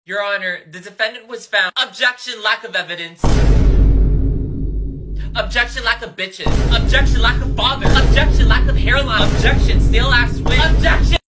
Your Honor, the defendant was found. Objection, lack of evidence. Objection, lack of bitches. Objection, lack of father. Objection, lack of hairline. Objection, stale ass wig. Objection!